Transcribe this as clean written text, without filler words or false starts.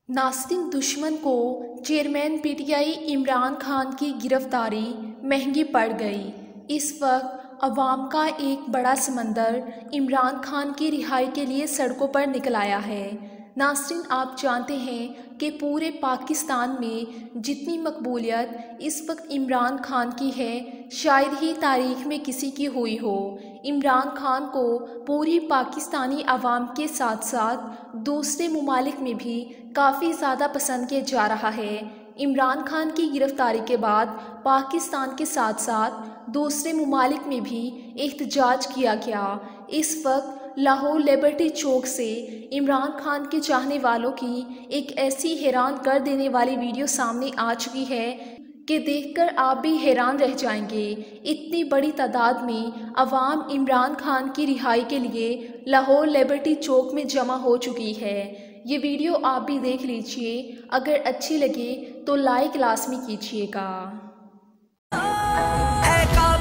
नास्तिक दुश्मन को चेयरमैन पीटीआई इमरान खान की गिरफ्तारी महंगी पड़ गई। इस वक्त अवाम का एक बड़ा समंदर इमरान खान की रिहाई के लिए सड़कों पर निकल आया है। नास्तिन, आप जानते हैं कि पूरे पाकिस्तान में जितनी मकबूलियत इस वक्त इमरान खान की है, शायद ही तारीख में किसी की हुई हो। इमरान खान को पूरी पाकिस्तानी आवाम के साथ साथ दूसरे ममालिक में भी काफ़ी ज़्यादा पसंद किया जा रहा है। इमरान खान की गिरफ्तारी के बाद पाकिस्तान के साथ साथ दूसरे ममालिक में भी एहतजाज किया गया। इस वक्त लाहौर लिबर्टी चौक से इमरान खान के चाहने वालों की एक ऐसी हैरान कर देने वाली वीडियो सामने आ चुकी है कि देखकर आप भी हैरान रह जाएंगे। इतनी बड़ी तादाद में अवाम इमरान खान की रिहाई के लिए लाहौर लिबर्टी चौक में जमा हो चुकी है। ये वीडियो आप भी देख लीजिए, अगर अच्छी लगे तो लाइक लाजमी कीजिएगा।